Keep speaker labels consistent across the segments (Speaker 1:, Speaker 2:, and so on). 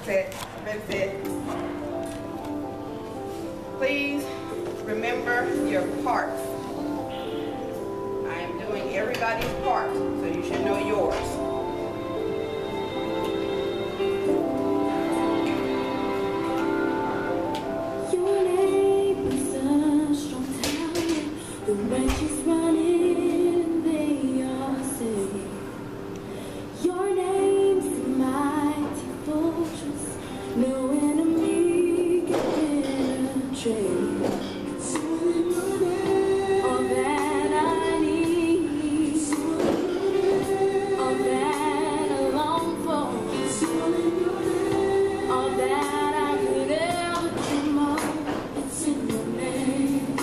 Speaker 1: set. That's it. Please remember your parts. I am doing everybody's part, so you should know yours.
Speaker 2: Your name is a strong tower, the righteous run in and they are saved. Your name's a mighty fortress, no enemy can penetrate. All that I need, all that I long for, all that I could ever dream of, it's in your name.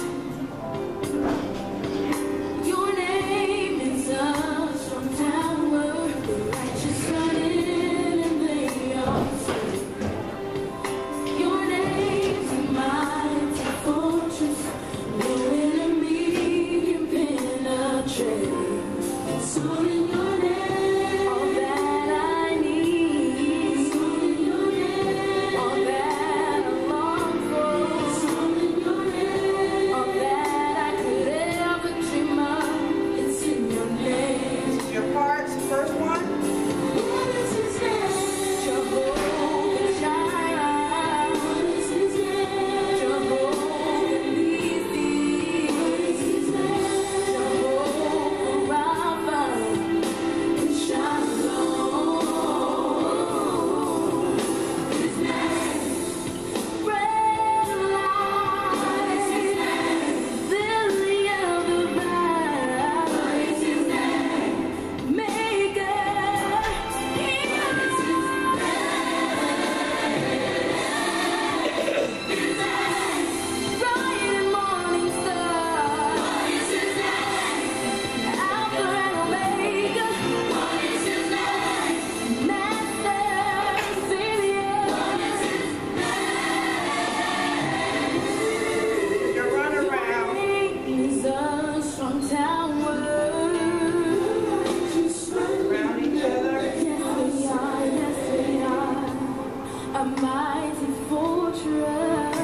Speaker 2: Your name is a strong tower, the righteous run in and they are saved. Your name's a mighty fortress, no enemy can penetrate. It's all in your name. All that I need, it's all in your name. All that I long for, it's all in your name. All that I could ever dream of, it's in your name.
Speaker 1: Your parts, first one.
Speaker 2: What is his name? Jehovah Jireh. What is his name? Jehovah Nissi. What is his name? Jehovah Rapha. Shalom. His name. Bread of life. What is his name? Lily of the valley. What is his name? Maker. What is his name? Bright and morning star. What is his name? Alpha and Omega. What is his name? Master, Savior. What is his name?
Speaker 1: Your runaround.
Speaker 2: Is a strong tower.
Speaker 1: Around each other.
Speaker 2: Yes, we are. A mighty fortress.